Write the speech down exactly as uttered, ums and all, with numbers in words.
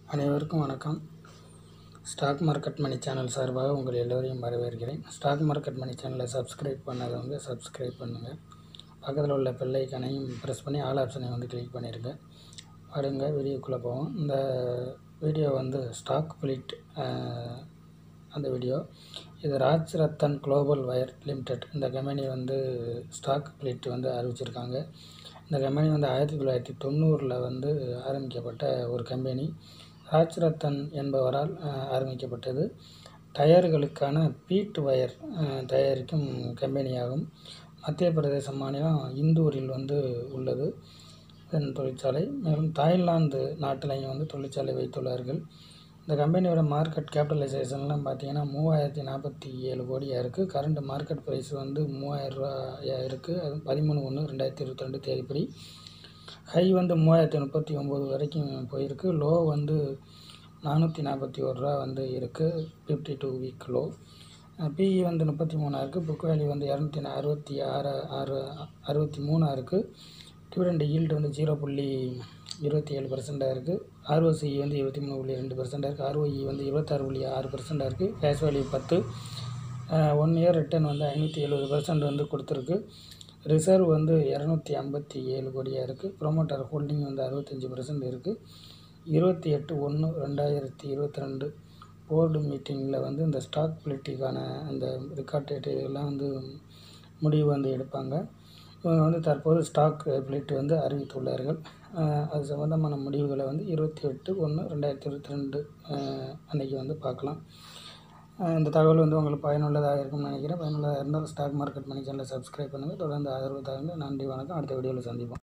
அனைவருக்கும் வணக்கம். Stock market மணி channel சார்பாக உங்கள் எல்லோரையும் வரவேற்கிறேன். ஸ்டாக் மார்க்கெட் மணி சேனலை சப்ஸ்கிரைப் பண்ணாதவங்க சப்ஸ்கிரைப் பண்ணுங்கள். பக்கத்தில் உள்ள பெல் ஐக்கானையும் ப்ரெஸ் பண்ணி ஆல் ஆப்ஷனை வந்து கிளிக் பண்ணிடுங்க. பாருங்க, வீடியோக்குள்ளே போவோம். இந்த வீடியோ வந்து ஸ்டாக் ஸ்பிளிட் அந்த வீடியோ. இது ராஜ்ரத்தன் குளோபல் வயர் லிமிடெட் இந்த கம்பெனி வந்து ஸ்டாக் ஸ்பிளிட் வந்து அறிவிச்சிருக்காங்க. இந்த கம்பெனி வந்து ஆயிரத்தி தொள்ளாயிரத்தி தொண்ணூறில் வந்து ஆரம்பிக்கப்பட்ட ஒரு கம்பெனி. ராஜ்ரத்தன் என்பவரால் ஆரம்பிக்கப்பட்டது. டயர்களுக்கான பீட் வயர் தயாரிக்கும் கம்பெனியாகும். மத்திய பிரதேச மாநிலம் இந்தூரில் வந்து உள்ளது இதன் தொழிற்சாலை. மேலும் தாய்லாந்து நாட்டிலையும் வந்து தொழிற்சாலை வைத்துள்ளார்கள். இந்த கம்பெனியோட மார்க்கெட் கேபிட்டலைசேஷன்லாம் பார்த்தீங்கன்னா மூவாயிரத்தி நாற்பத்தி ஏழு கோடியாக இருக்குது. கரண்ட் மார்க்கெட் ப்ரைஸ் வந்து மூவாயிரம் ரூபாயா இருக்குது. அது பதிமூணு ஒன்று ரெண்டாயிரத்தி இருபத்தி ரெண்டு தேதிப்படி. ஹை வந்து மூவாயிரத்தி முப்பத்தி ஒம்பது வரைக்கும் போயிருக்கு. லோ வந்து நானூற்றி நாற்பத்தி ஒரு ரூபா வந்து இருக்குது. Fifty two week low. PE வந்து முப்பத்தி மூணாக இருக்குது. புக் வேல்யூ வந்து இரநூத்தி அறுபத்தி ஆறு ஆறு அறுபத்தி மூணாக இருக்குது. டிவிடெண்ட் ஈல்டு வந்து ஜீரோ புள்ளி இருபத்தி ஏழு பர்சென்டாக இருக்குது. ஆர்ஓசிஇ வந்து இருபத்தி மூணு புள்ளி ரெண்டு பர்சென்டாக இருக்குது. ஆர்ஓஇ வந்து இருபத்தாறு புள்ளி ஆறு பர்சென்டாக இருக்குது. கேஷ் வேல்யூ பத்து. ஒன் இயர் ரிட்டர்ன் வந்து ஐநூற்றி எழுபது பர்சன்ட் வந்து கொடுத்துருக்கு. ரிசர்வ் வந்து இரநூத்தி ஐம்பத்தி ஏழு கோடியாக இருக்குது. ப்ரொமோட்டர் ஹோல்டிங் வந்து அறுபத்தஞ்சி பர்சன்ட் இருக்குது. இருபத்தி எட்டு ஒன்று ரெண்டாயிரத்தி இருபத்தி ரெண்டு போர்டு மீட்டிங்கில் வந்து இந்த ஸ்டாக் ஸ்பிளிட்டுக்கான அந்த ரெக்கார்ட் டேட் இதெல்லாம் வந்து முடிவு வந்து எடுப்பாங்க. இவங்க வந்து தற்போது ஸ்டாக் ஸ்பிளிட் வந்து அறிவித்துள்ளார்கள். அது சம்மந்தமான முடிவுகளை வந்து இருபத்தி எட்டு ஒன்று ரெண்டாயிரத்தி இருபத்தி ரெண்டு அன்றைக்கி வந்து பார்க்கலாம். இந்த தகவல் வந்து உங்களுக்கு பயனுள்ளதாக இருக்கும்னு நினைக்கிறேன். பயனுள்ளதாக இருந்தால் ஸ்டாக் மார்க்கெட் மணி சேனலை சப்ஸ்கிரைப் பண்ணுங்கள். தொடர்ந்து ஆதரவு தாருங்க. நன்றி, வணக்கம். அடுத்த வீடியோவில் சந்திப்போம்.